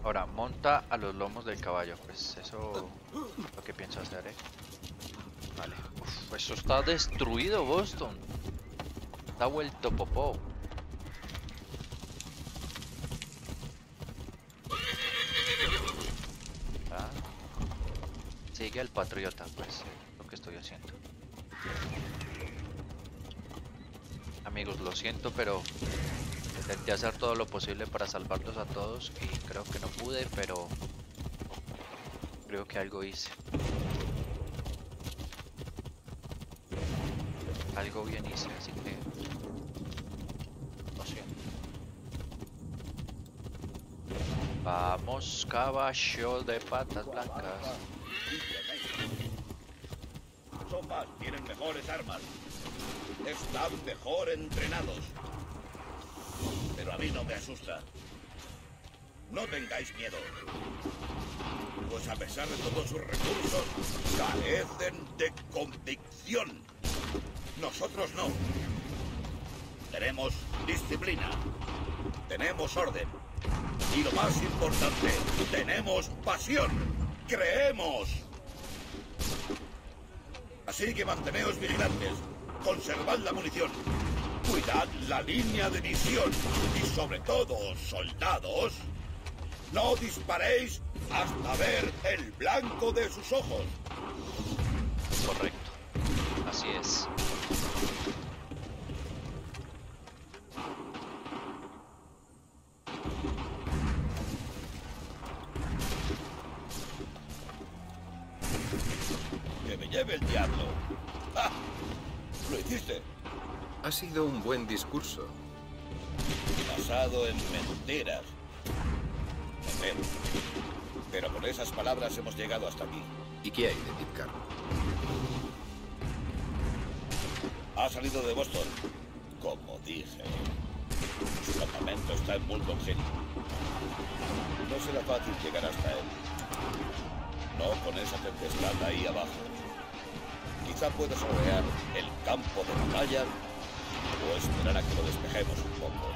Ahora, monta a los lomos del caballo. Pues eso es lo que pienso hacer, Vale. Uf, eso está destruido, Boston. Está vuelto popó. Ah, sigue el patriota, pues, lo que estoy haciendo. Amigos, lo siento, pero intenté hacer todo lo posible para salvarlos a todos y creo que no pude, pero creo que algo hice. Algo bien hice, así que lo siento. Vamos, caballo de patas blancas. Son más, tienen mejores armas. Están mejor entrenados. Pero a mí no me asusta. No tengáis miedo. Pues a pesar de todos sus recursos, carecen de convicción. Nosotros no. Tenemos disciplina. Tenemos orden. Y lo más importante, tenemos pasión. ¡Creemos! Así que manteneos vigilantes. Conservad la munición. Cuidad la línea de visión. Y sobre todo, soldados, no disparéis hasta ver el blanco de sus ojos. Correcto. Así es. Que me lleve el diablo. ¡Ah! ¿Lo hiciste? Ha sido un buen discurso. Basado en mentiras. Pero con esas palabras hemos llegado hasta aquí. ¿Y qué hay de Pitcairn? Ha salido de Boston. Como dije. Su campamento está en Multon Hill. No será fácil llegar hasta él. No con esa tempestad ahí abajo. Quizá pueda sorrear el campo de batalla o esperar a que lo despejemos un poco.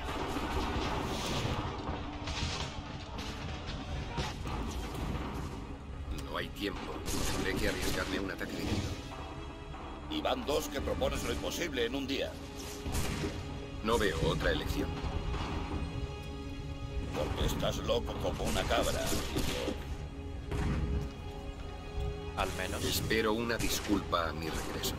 No hay tiempo. Tendré que arriesgarme a un ataque directo. Y van dos que propones lo imposible en un día. No veo otra elección. Porque estás loco como una cabra, hijo. Al menos. Espero una disculpa a mi regreso.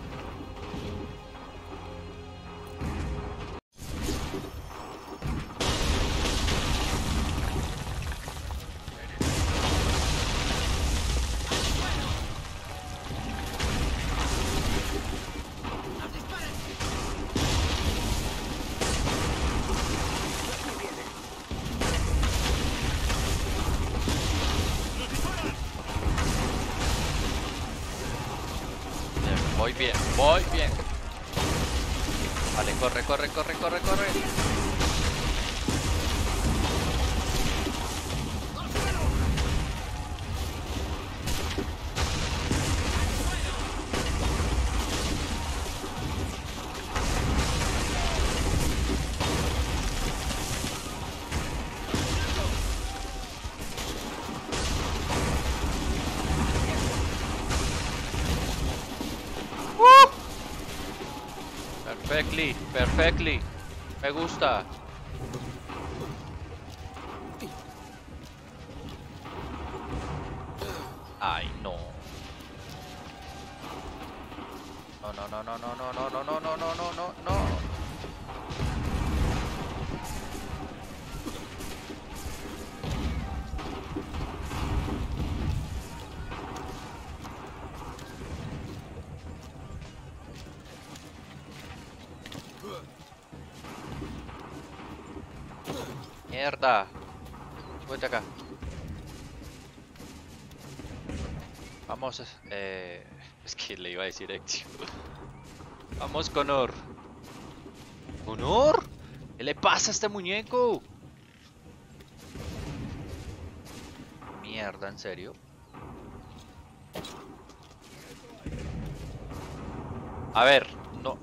Voy bien, voy bien. Vale, corre, corre, corre, corre, corre. Perfectly, perfectly. Me gusta. Ay, no. No, no, no, no, no, no, no, no, no, no, no, no, no, no. Mierda. Súbete acá. Vamos, es que le iba a decir Ezio. Vamos, Connor. ¿Connor? ¿Qué le pasa a este muñeco? Mierda, ¿en serio? A ver, no.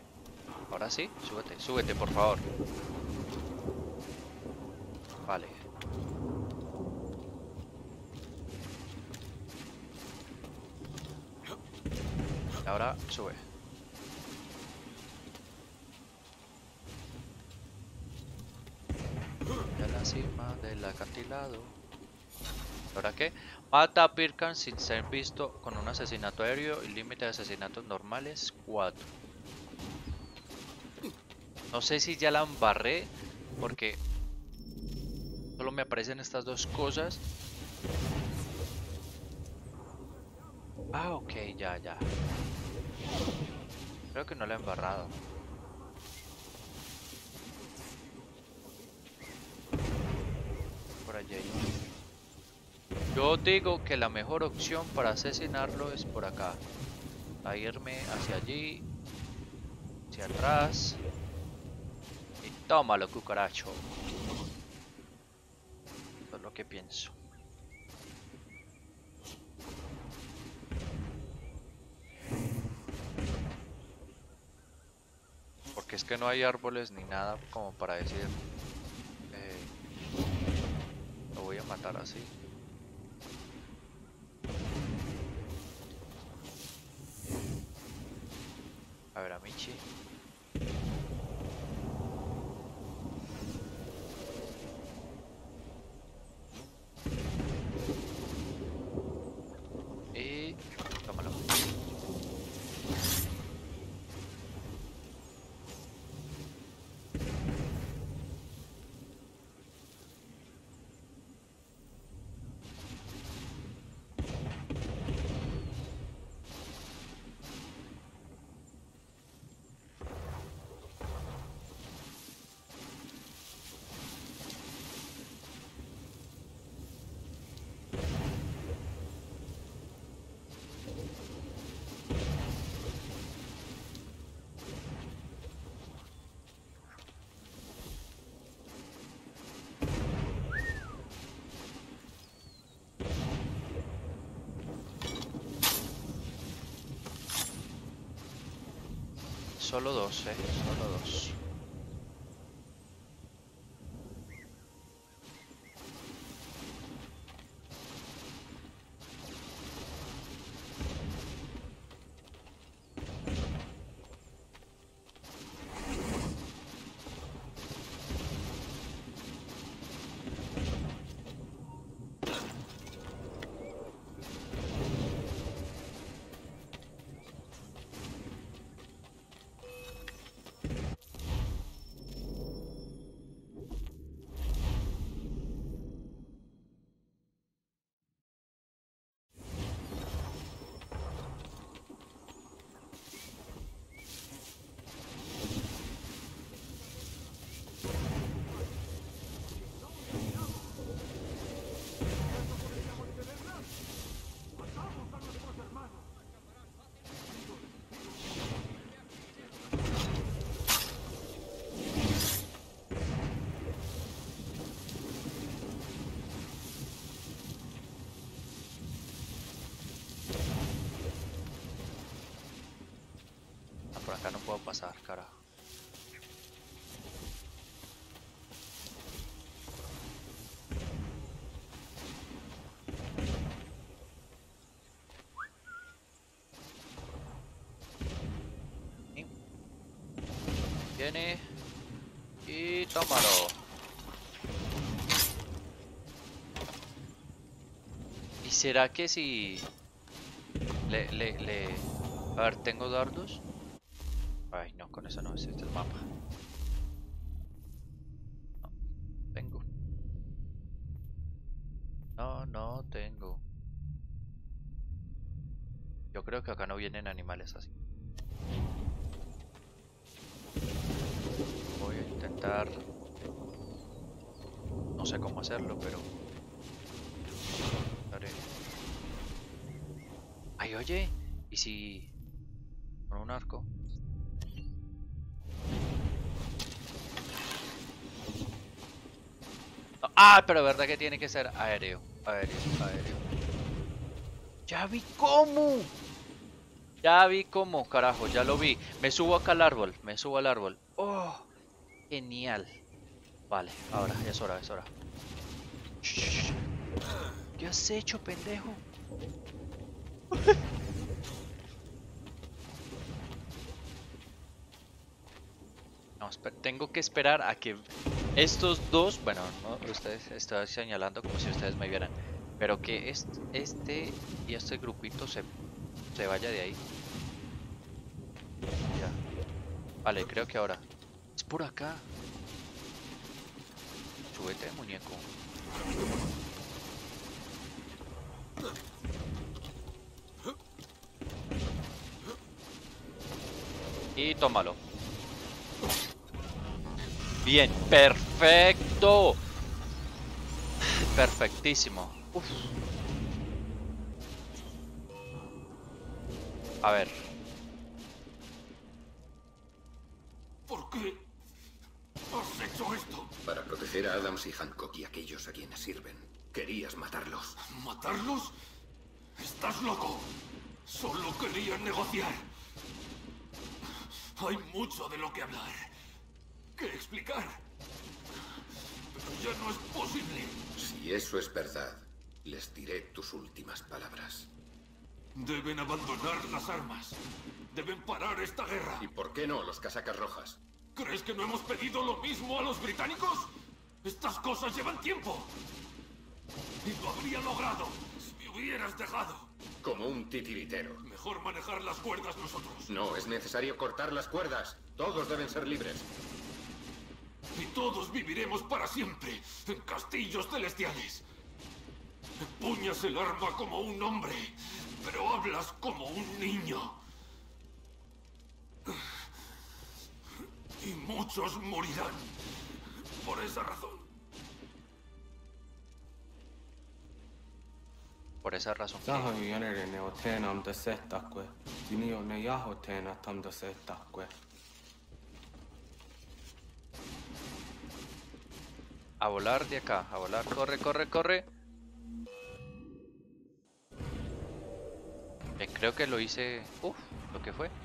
Ahora sí, súbete, súbete, por favor. Vale. Ahora sube. A la cima del acantilado. ¿Ahora qué? Mata a Pirkan sin ser visto con un asesinato aéreo y límite de asesinatos normales 4. No sé si ya la embarré porque solo me aparecen estas dos cosas. Ah, ok, ya. Creo que no la he embarrado. Por allá. Yo digo que la mejor opción para asesinarlo es por acá. A irme hacia allí, hacia atrás. Y tómalo, cucaracho. Eso es lo que pienso. Porque es que no hay árboles ni nada como para decir lo voy a matar así. A ver, a Michi. Y tómalo. Solo dos, solo dos. Por acá no puedo pasar, carajo. Y viene y tómalo. ¿Y será que si le... A ver, ¿tengo dardos? Ay, no, con eso no es este el mapa. No, tengo. No tengo. Yo creo que acá no vienen animales así. Voy a intentar... No sé cómo hacerlo, pero... Haré. Ay, oye, ¿y si... con un arco? No, ah, pero verdad que tiene que ser aéreo. Aéreo. Ya vi cómo. Ya vi cómo, carajo, ya lo vi. Me subo acá al árbol, me subo al árbol. Oh, genial. Vale, ahora, es hora. Shh. ¿Qué has hecho, pendejo? tengo que esperar a que estos dos, bueno, no, ustedes estoy señalando como si ustedes me vieran, pero que este y este grupito se vaya de ahí. Ya. Vale, creo que ahora. Es por acá. Súbete, muñeco. Y tómalo. Bien, perfecto. Perfectísimo. Uf. A ver. ¿Por qué has hecho esto? Para proteger a Adams y Hancock y aquellos a quienes sirven. Querías matarlos. ¿Matarlos? ¡Estás loco! Solo quería negociar. Hay mucho de lo que hablar. ¿Qué explicar? Pero ya no es posible. Si eso es verdad, les diré tus últimas palabras. Deben abandonar las armas. Deben parar esta guerra. ¿Y por qué no los casacas rojas? ¿Crees que no hemos pedido lo mismo a los británicos? Estas cosas llevan tiempo. Y lo habría logrado si me hubieras dejado. Como un titiritero. Mejor manejar las cuerdas nosotros. No, es necesario cortar las cuerdas. Todos deben ser libres. Y todos viviremos para siempre en castillos celestiales. Empuñas el arma como un hombre, pero hablas como un niño. Y muchos morirán por esa razón. Por esa razón. A volar de acá, a volar, corre, corre, corre. Creo que lo hice. Lo que fue.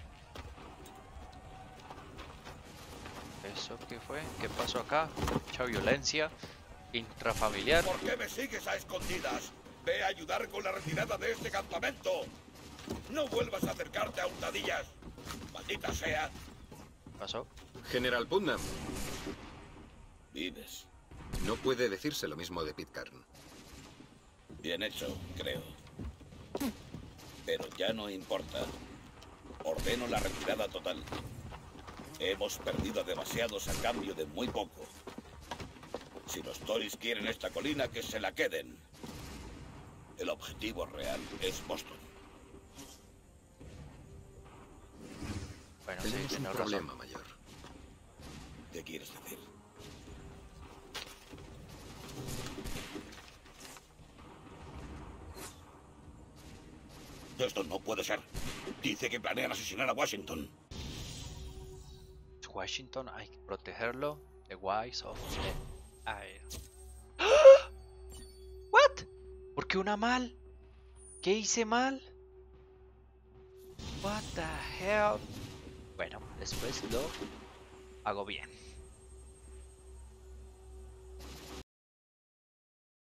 ¿Eso qué fue? ¿Qué pasó acá? Mucha violencia intrafamiliar. ¿Por qué me sigues a escondidas? Ve a ayudar con la retirada de este campamento. No vuelvas a acercarte a hurtadillas. Maldita sea. ¿Qué pasó? General Putnam. Vives. No puede decirse lo mismo de Pitcairn. Bien hecho, creo. Pero ya no importa. Ordeno la retirada total. Hemos perdido demasiados a cambio de muy poco. Si los Tories quieren esta colina, que se la queden. El objetivo real es Boston. Bueno, sí, Tenemos un tiene problema razón. mayor. ¿Qué quieres decir? Esto no puede ser. Dice que planean asesinar a Washington. Washington, hay que protegerlo. The Wise of the Air. ¿What? ¿Por qué una mal? ¿Qué hice mal? What the hell? Bueno, después lo hago bien.